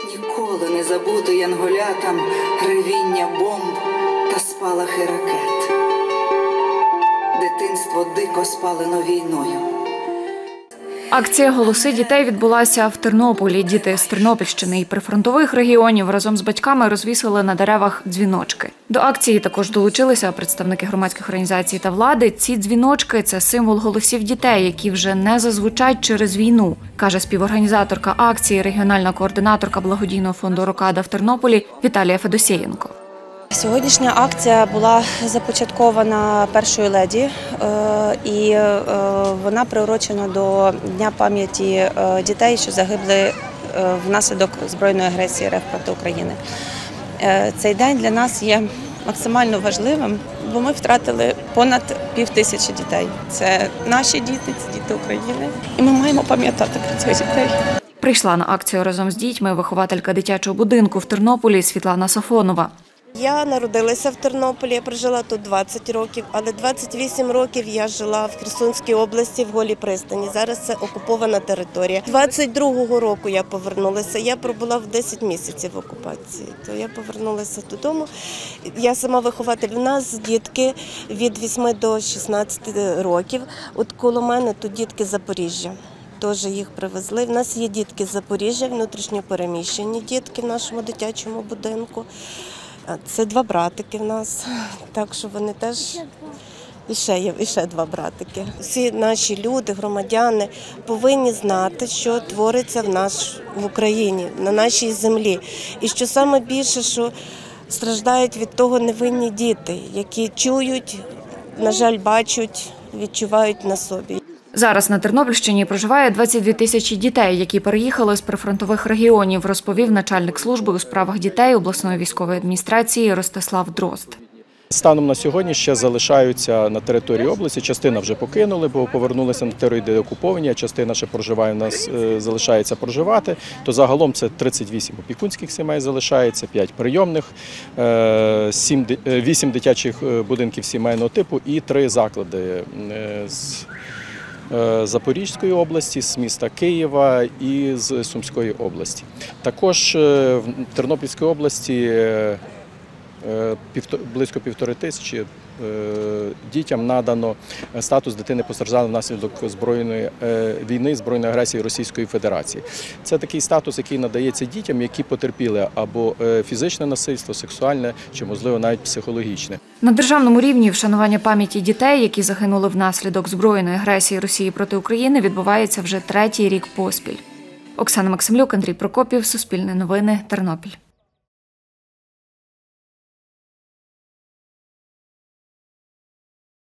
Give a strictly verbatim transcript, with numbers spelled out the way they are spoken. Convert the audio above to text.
ніколи не забути янголятам ревіння бомб та спалахи ракет. Дитинство дико спалено війною. Акція «Голоси дітей» відбулася в Тернополі. Діти з Тернопільщини і прифронтових регіонів разом з батьками розвісили на деревах дзвіночки. До акції також долучилися представники громадських організацій та влади. Ці дзвіночки – це символ голосів дітей, які вже не зазвучать через війну, каже співорганізаторка акції, регіональна координаторка благодійного фонду «Рокада» в Тернополі Віталія Федосєєнко. Сьогоднішня акція була започаткована першою леді, і вона приурочена до Дня пам'яті дітей, що загибли внаслідок збройної агресії РФ проти України. Цей день для нас є максимально важливим, бо ми втратили понад пів тисячі дітей. Це наші діти, це діти України, і ми маємо пам'ятати про цих дітей. Прийшла на акцію разом з дітьми вихователька дитячого будинку в Тернополі Світлана Сафонова. Я народилася в Тернополі, я прожила тут двадцять років, але двадцять вісім років я жила в Херсонській області, в Голій Пристані. Зараз це окупована територія. двадцять другого року я повернулася, я пробула в десять місяців в окупації, то я повернулася додому. Я сама вихователь, у нас дітки від вісьми до шістнадцяти років, от коло мене тут дітки з Запоріжжя. Теж їх привезли. У нас є дітки з Запоріжжя, внутрішньопереміщені дітки в нашому дитячому будинку. Це два братики в нас, так що вони теж, і ще є, і ще два братики. Всі наші люди, громадяни повинні знати, що твориться в нас в Україні, на нашій землі. І що саме більше, що страждають від того невинні діти, які чують, на жаль, бачать, відчувають на собі. Зараз на Тернопільщині проживає двадцять дві тисячі дітей, які переїхали з прифронтових регіонів, розповів начальник служби у справах дітей обласної військової адміністрації Ростислав Дрозд. Станом на сьогодні ще залишаються на території області, частина вже покинули, бо повернулися на територію, де окуповані, а частина ще проживає, у нас залишається проживати. То загалом це тридцять вісім опікунських сімей залишається, п'ять прийомних, вісім дитячих будинків сімейного типу і три заклади з Запорізької області, з міста Києва і з Сумської області. Також в Тернопільській області близько півтори тисячі дітям надано статус дитини постраждалої внаслідок збройної війни, збройної агресії Російської Федерації. Це такий статус, який надається дітям, які потерпіли або фізичне насильство, сексуальне, чи, можливо, навіть психологічне. На державному рівні вшанування пам'яті дітей, які загинули внаслідок збройної агресії Росії проти України, відбувається вже третій рік поспіль. Оксана Максимлюк, Андрій Прокопів, Суспільне новини, Тернопіль.